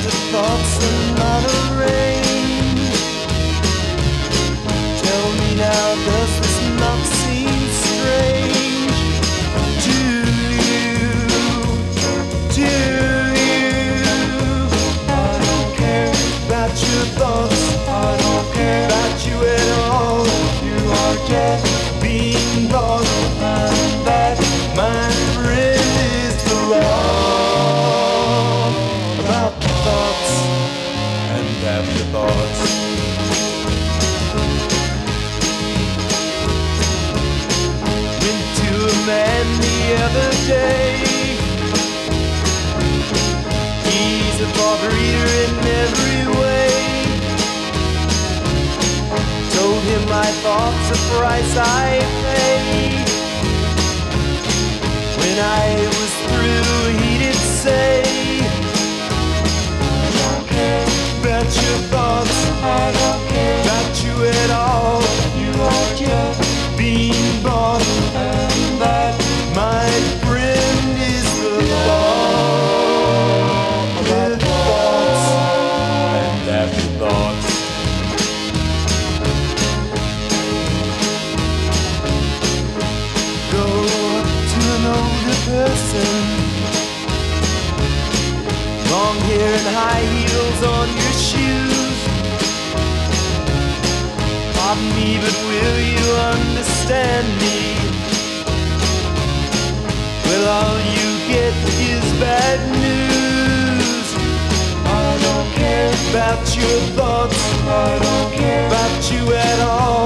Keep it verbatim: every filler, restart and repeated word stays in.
your thoughts are not arranged. Tell me now, does this not seem strange to you? To you? I don't care about your thoughts, I don't care about you at all. You are just being lost, and that, my friend, is the law. About the thoughts and afterthoughts. Went to a man the other day. He's a thought reader in every way. Told him my thoughts, the price I paid. When I was through, he did say, I don't care about your thoughts, I don't care about you at all. You are just being bought, and that, my friend, is the law. About thoughts and afterthoughts. Go to an older person, long hair and high heels on your shoes. Pardon me, but will you understand me? Well, all you get is bad news. I don't care about your thoughts, I don't care about you at all.